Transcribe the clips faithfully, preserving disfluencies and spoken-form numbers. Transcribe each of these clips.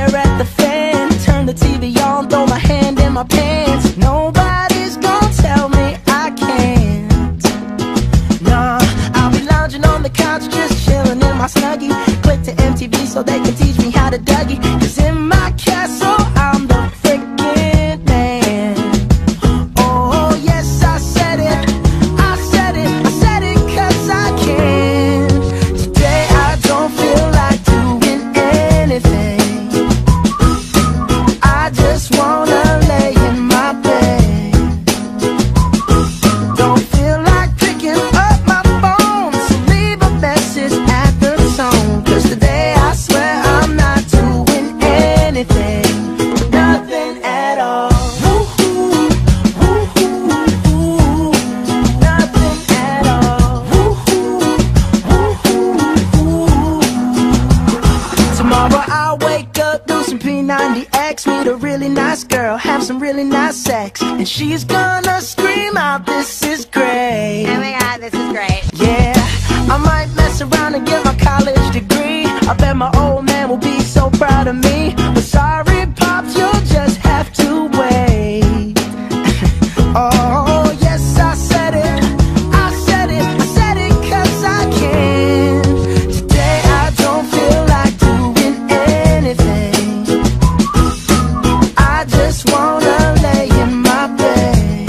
stare at the fan, turn the T V on, throw my hand in my pants. Nobody's gonna tell me I can't. Nah, I'll be lounging on the couch, just chilling in my Snuggie. Click to M T V so they can teach me how to Dougie. Cause in my castle, I'm the freaking man. Oh yes, I said it, I said it, I said it cause I can. Today I don't feel like doing anything. I just wanna lay in my bed. Don't feel like picking up my phone, so leave a message at the tone. Cause today I swear I'm not doing anything, nothing at all. Woo-hoo, woo-hoo, nothing at all. Woo-hoo, woo-hoo. Tomorrow I'll wake up, do some P ninety X, meet a really nice girl, have some really nice sex, and she's gonna scream out, "This is great." Oh my god, this is great. Yeah, I might mess around and get my college degree. I bet my old man will be so proud of me. But sorry, Pops, you'll just have to wait. Oh, yes, I said it, I said it, I said it cause I can. Today I don't feel like doing anything. I just wanna lay in my bed.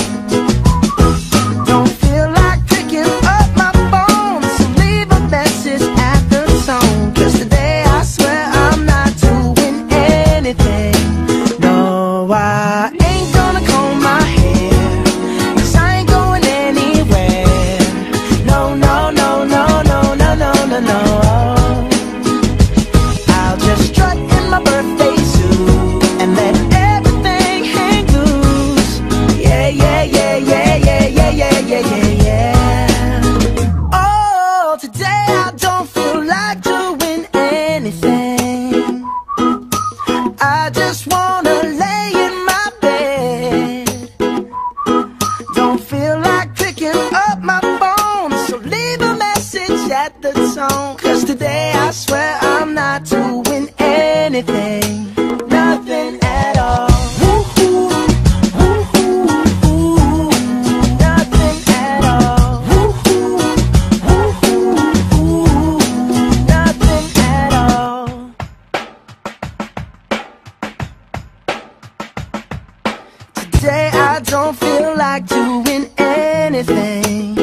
Don't feel like picking up my phone, so leave a message at the tone. Cause today I swear I'm not doing anything. No, I ain't gonna comb my hair, cause I ain't going anywhere. No, no, no, no, no, no, no, no, no. I'll just strut in my birthday suit and let everything hang loose. Yeah, yeah, yeah, yeah, yeah, yeah, yeah, yeah, yeah, yeah. Oh, today I don't feel like doing anything. I just wanna lay in my bed. Don't feel like picking up my phone, so leave a message at the tone. Cause today I swear I'm not doing anything, nothing at all. Woo-hoo, woo-hoo, nothing at all. Woo-hoo, woo-hoo, nothing at all. Today I don't feel like doing anything.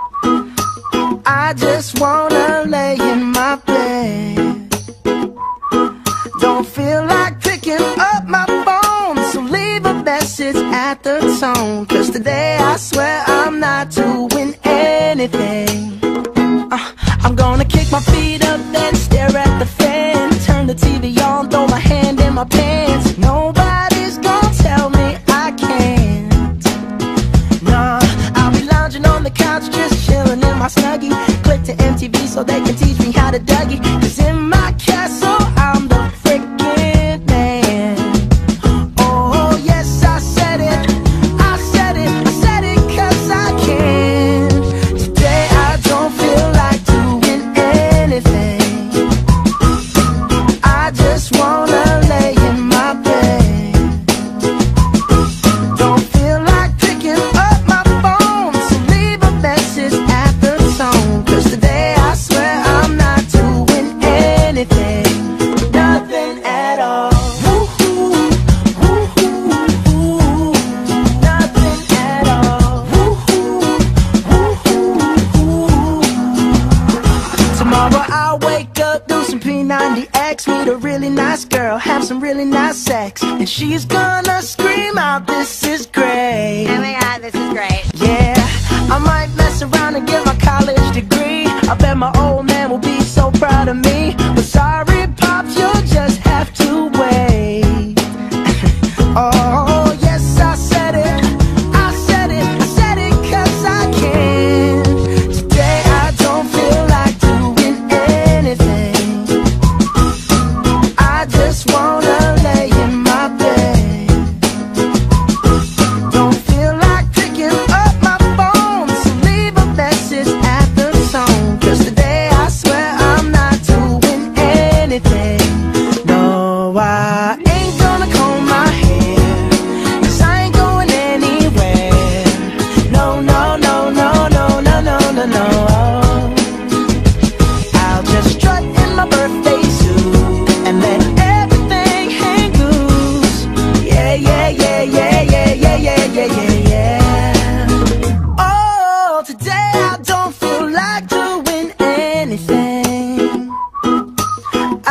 I just wanna lay in my bed. Don't feel like picking up my phone, so leave a message at the tone. Cause today I swear I'm not doing anything. uh, I'm gonna kick my feet up, then stare at the fan, turn the T V on, throw my hand in my pants. Nobody's gonna tell me I can't. Nah, I'll be lounging on the couch, just chilling in my Snuggie. Click to M T V so they can teach me how to Dougie. Cause in my castle, I'm the freaking man. Oh, yes, I said it, I said it, I said it cause I can. Today I don't feel like doing anything. I just wanna lay in my bed. Don't feel like picking up my phone, so leave a message at the tone. Cause today I swear I'm not doing anything, nothing at all. Woo-hoo, woo-hoo, nothing at all. Woo-hoo, woo-hoo. Tomorrow I'll wake up, do some P ninety X, meet a really nice girl, have some really nice sex, and she's gonna scream out, "This is great." Oh my god, this is great. Yeah, I might mess around and get my college degree. I bet my old man will be so proud of me. But sorry, Pops, you'll just have to wait. Oh, yes, I said it, I said it, I said it cause I can. Today I don't feel like doing anything. I just wanna lay in my bed. Don't feel like picking up my phone, so leave a message at the tone. Cause today I swear I'm not doing anything.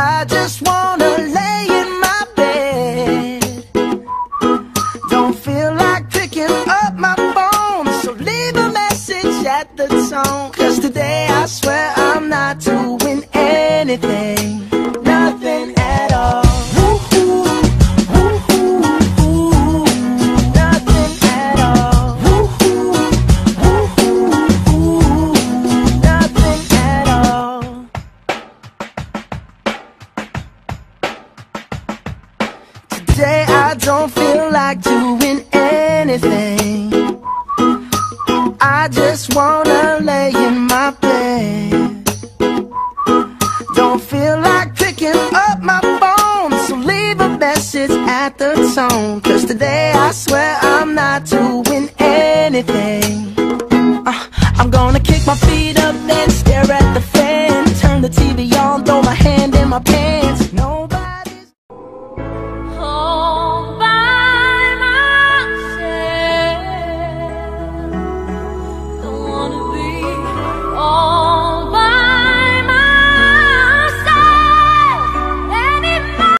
I just wanna lay in my bed. Don't feel like picking up my phone, so leave a message at the tone. Cause today I swear I'm not doing anything, nothing at all. Today I don't feel like doing anything. I just wanna lay in my bed. Don't feel like picking up my phone, so leave a message at the tone. Cause today I swear I'm not doing anything. uh, I'm gonna kick my feet